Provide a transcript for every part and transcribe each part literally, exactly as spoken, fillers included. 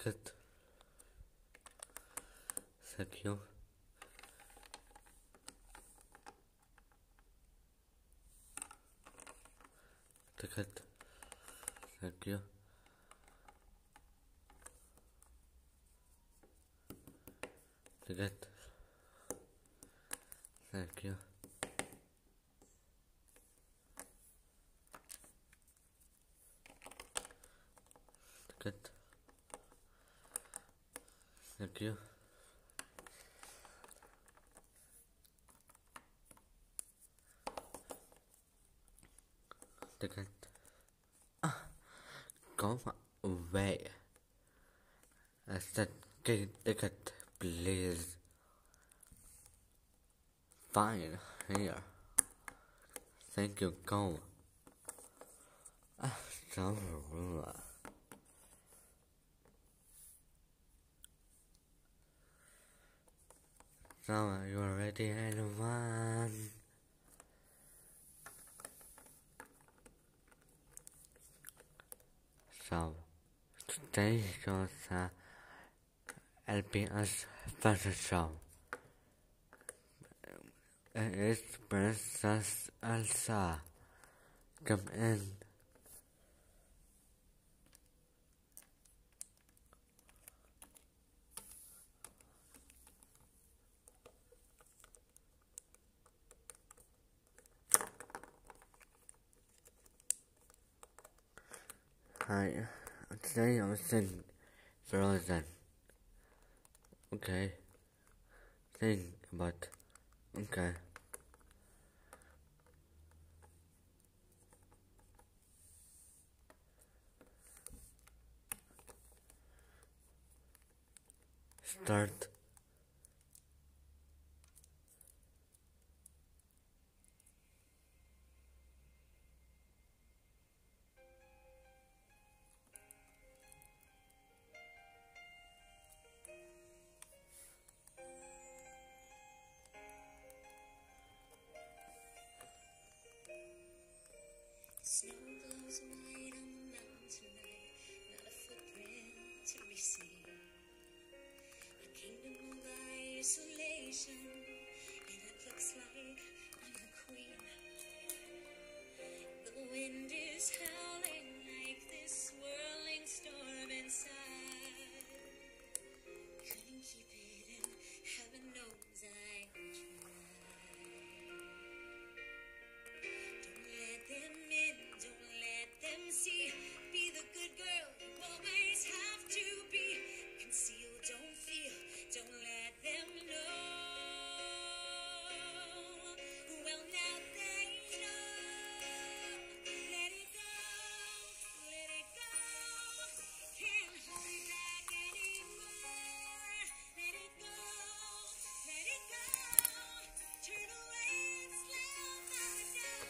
ticket secure ticket secure ticket secure ticket secure ticket go away. I said get ticket please. Fine here. Thank you, go. Ah, so rude. So are you ready, everyone? So today's show is uh, L P S fashion show. It is Princess Elsa. Come in. Hi, today I'm singing Frozen. Okay, sing about. Okay. Start. Snow glows white on the mountain tonight, not a footprint to be seen. A kingdom of isolation, and it looks like I'm the queen. The wind is howling like this swirling storm inside. Couldn't keep it in, heaven knows I tried. Don't let them in, don't let them see. Be the good girl you always have to be. Conceal, don't feel, don't let them know. Well, now they know. Let it go, let it go. Can't hold it back anymore. Let it go, let it go. Turn away and slam the door.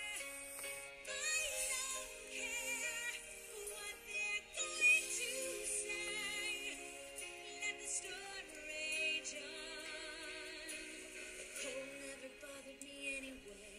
I don't care what they're going to say. Let the storm rage on. The cold never bothered me anyway.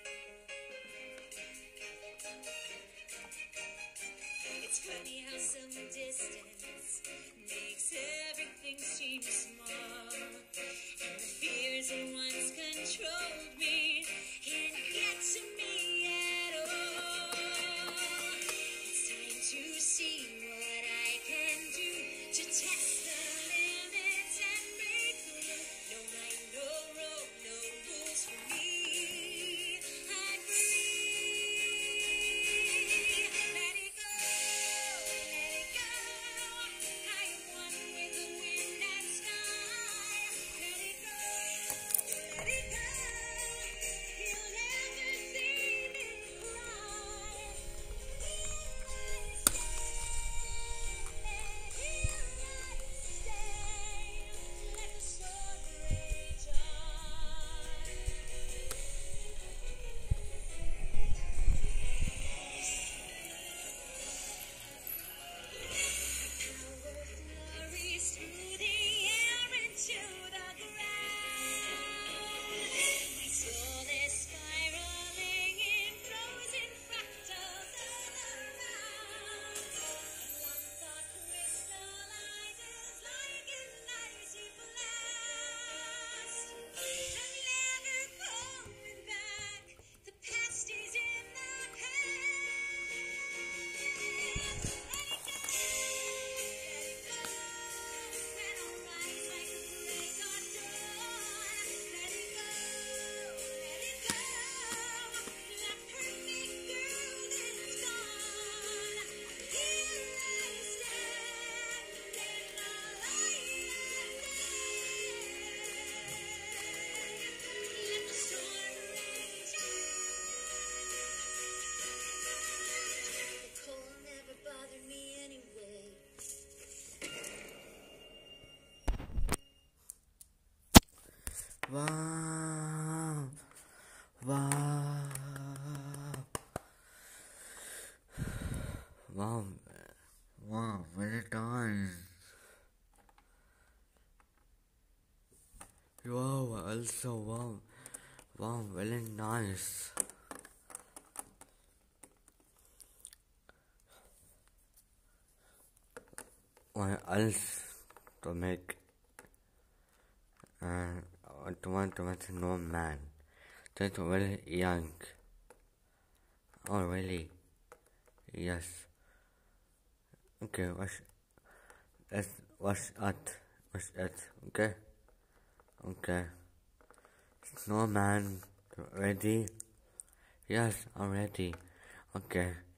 It's funny how some distance makes everything seem small. And the fears that once controlled me can't get to me at all. It's time to see what I can do to test the limits and break through. No right, no road, no rules for me. I'm free. Let it go, let it go. I am one with the wind and sky. Let it go, let it go. Wow, wow, very nice. Wow, also wow, wow, very nice. What else to make? Uh, I don't want to make no man. Just very young. Oh really? Yes. Okay, what's that's what's it? What's it? Okay, okay. Snowman, ready? Yes, I'm ready. Okay.